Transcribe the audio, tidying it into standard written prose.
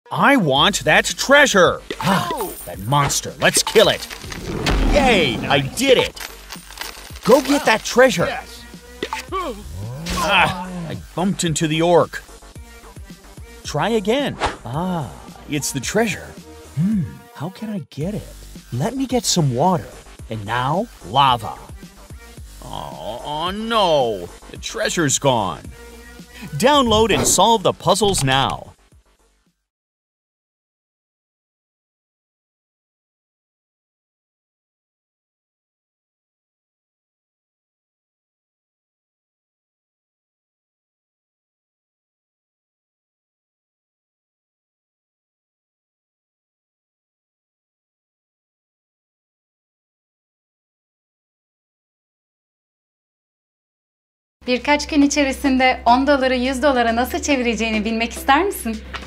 I want that treasure. That monster. Let's kill it. Yay, I did it. Go get that treasure. I bumped into the orc. Try again. It's the treasure. How can I get it? Let me get some water. And now, lava. Oh no, the treasure's gone. Download and solve the puzzles now. Birkaç gün içerisinde $10'ı $100'a nasıl çevireceğini bilmek ister misin?